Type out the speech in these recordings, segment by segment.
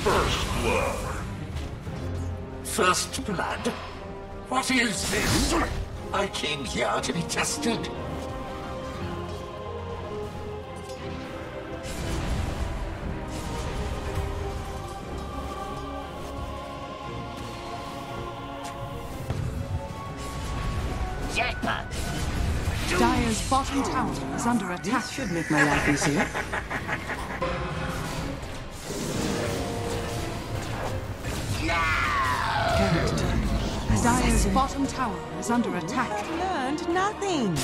First blood. First blood? What is this? I came here to be tested. Jackpot! Dire's bottom tower is under attack. This should make my life easier. Dire's bottom tower is under attack. Learned nothing.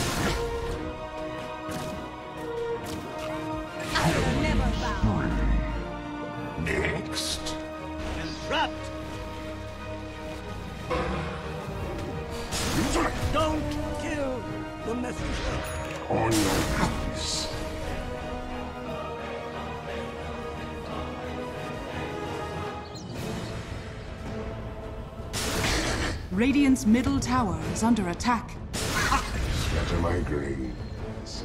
Next. Trapped! Don't kill the messenger! On your knees. Radiant's middle tower is under attack. Scatter my grains.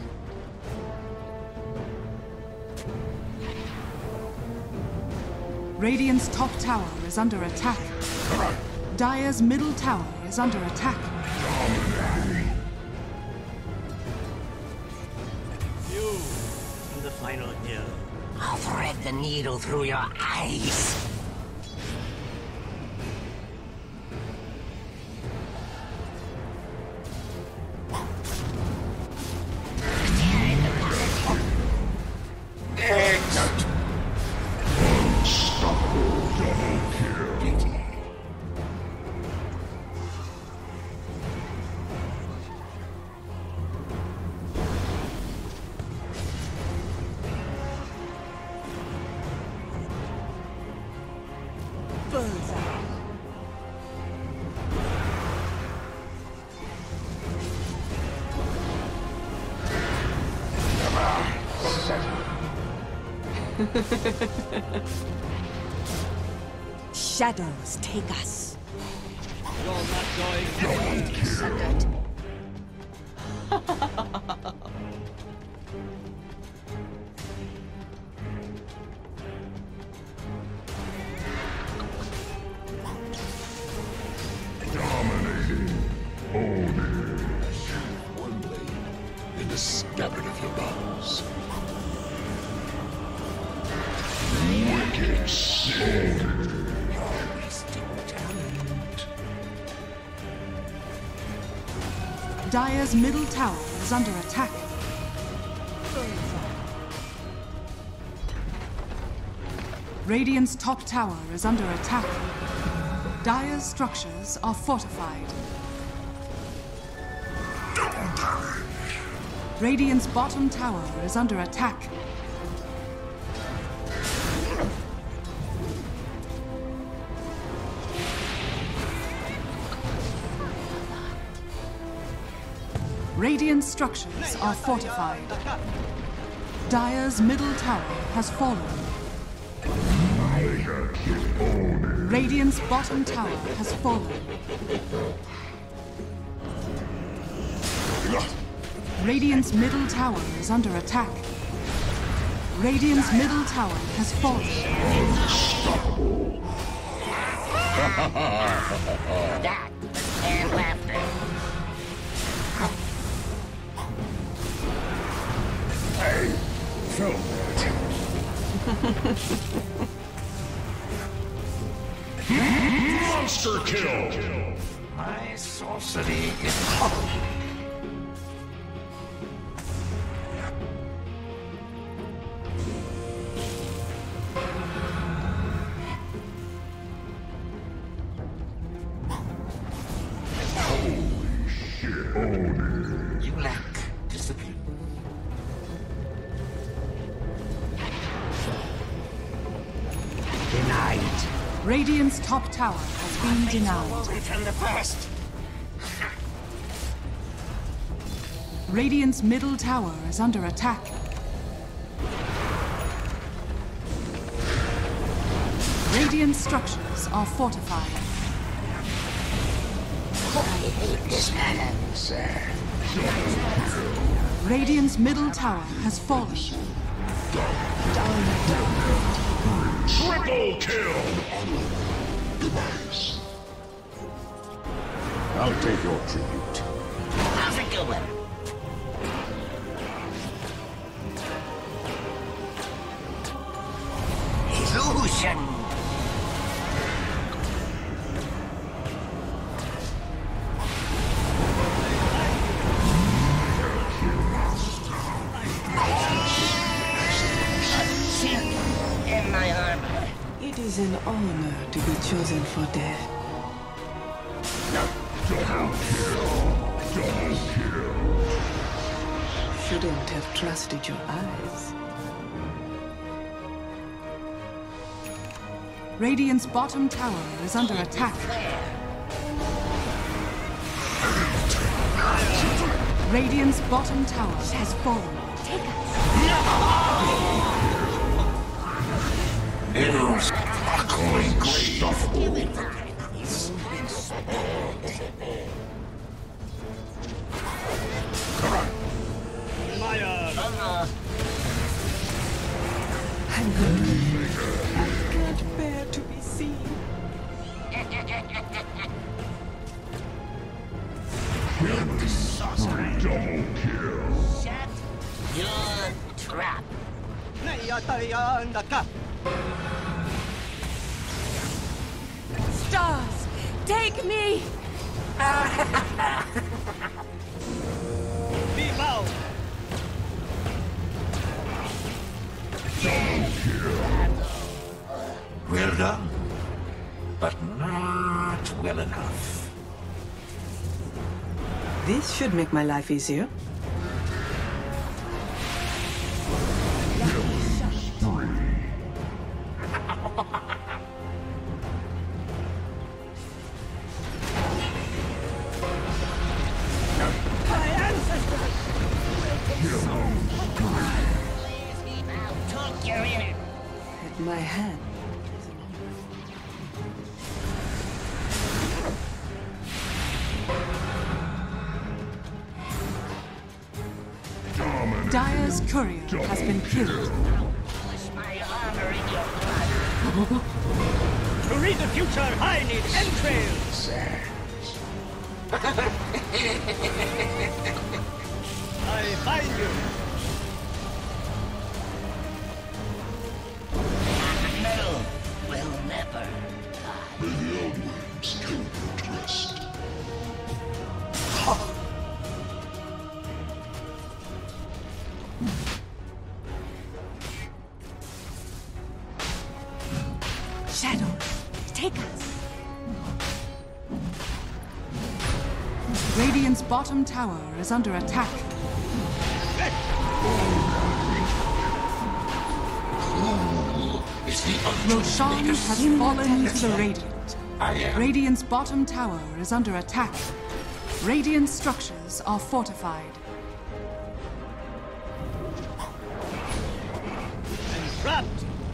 Radiant's top tower is under attack. Dire's middle tower is under attack. You in the final hill. I'll thread the needle through your eyes. Next. Unstoppable double kill. Bullseye. Shadows take us. You're not going Dominating. Owners. One blade in the scabbard of your bones. Wicked sin. Dire's middle tower is under attack. Radiant's top tower is under attack. Dire's structures are fortified. Radiant's bottom tower is under attack. Radiant structures are fortified. Dire's middle tower has fallen. Radiant's bottom tower has fallen. Radiant's middle tower is under attack. Radiant's middle tower has fallen. That and laughter. Hey, film that. Monster kill! My sorcery is hollow. Holy shit. Own You lack discipline. Denied. Radiant's top tower has been denied. From the first. Radiant's middle tower is under attack. Radiant structures are fortified. I hate this man. Radiant's middle tower has fallen. Triple kill! Device. I'll take your tribute. How's it going? Illusion! In my armor. It is an honor to be chosen for death. Double kill! Shouldn't have trusted your eyes. Radiant's bottom tower is under attack. Radiant's bottom tower has fallen. It'll sparkling Stuff. Maya! I'm good. I can't bear to be seen. Double kill! shut your trap. Nayatayandaka! Stars, take me! Be bound! Well done, but not well enough. This should make my life easier. My ancestors! Took your in. At my hand. Dire's courier has been killed. Push my armor in your blood. To read the future, I need entrails! I find you! Metal will never die. May the Eldwings kill you to rest. Shadows, take us! Radiant's bottom tower is under attack. It's the Roshan has fallen to the Radiant. I am. Radiant's bottom tower is under attack. Radiant structures are fortified. And trapped!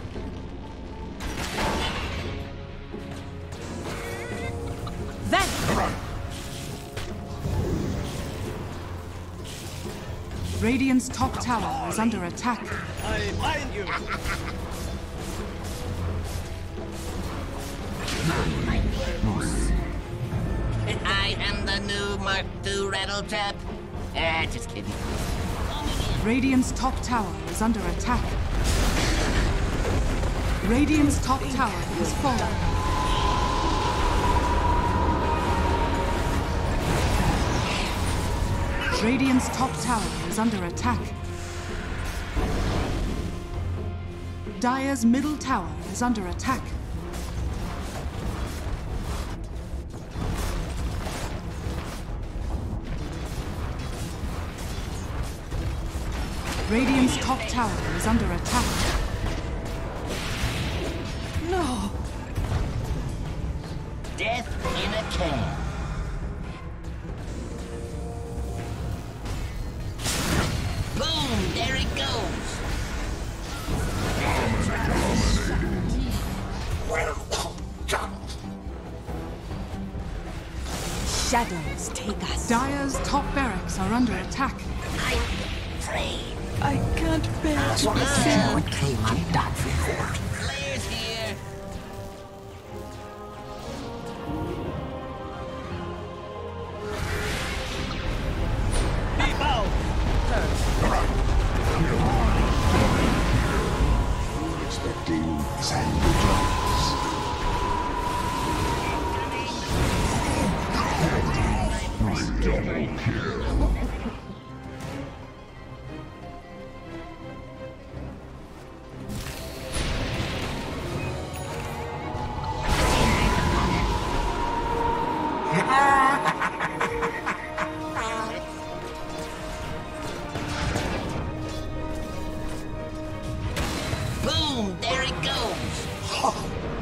Then! Radiant's top tower is under attack. I find you! I am the new Mark II rattle trap. Just kidding. Radiant's top tower is under attack. Radiant's top tower has fallen. Radiant's top tower is under attack. Dire's middle tower is under attack. Radiant's top tower is under attack. No! Death in a can. Boom! There it goes. Well done. Shadows take us. Dire's top barracks are under attack. I'm afraid. I can't bear to be seen. What came undone for? Players here. Boom! There it goes!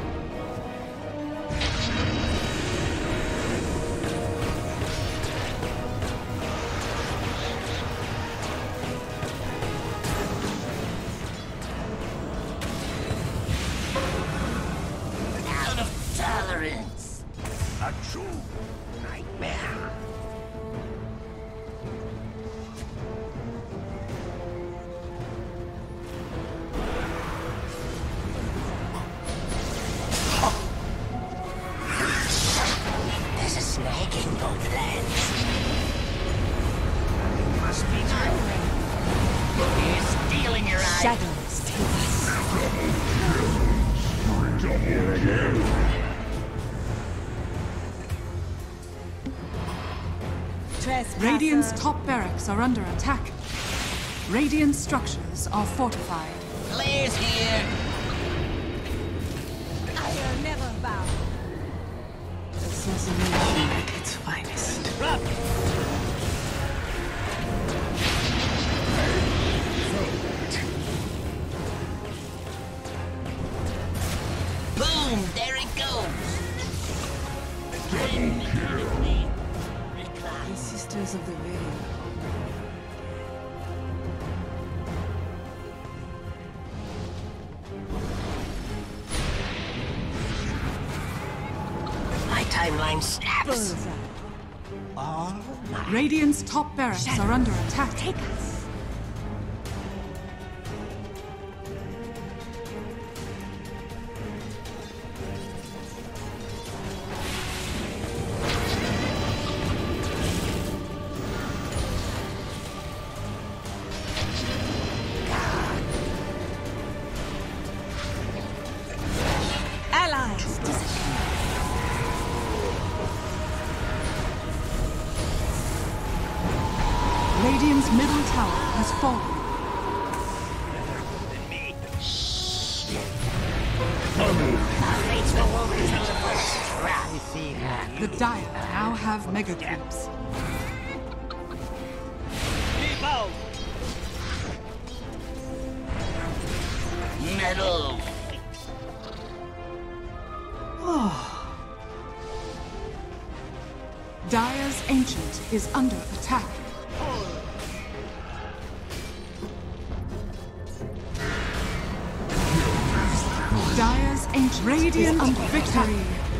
Out of tolerance! A true nightmare. There's a snag in both lands. Must be true. He's stealing your eyes. Shadows take us. Double kill. Trespasser. Radiant's top barracks are under attack. Radiant structures are fortified. Claire's here. I'll never bow. Assassination at its finest. Drop. Boom! There it goes! The Sisters of the Veil. My timeline snaps. Bullseye. Radiant's top barracks are under attack. Take us. Allies disappear. Radiant's middle tower has fallen. The Dire now have mega creeps. Keep out. Metal. Dire's Ancient is under attack. Dire's Ancient Radiant victory.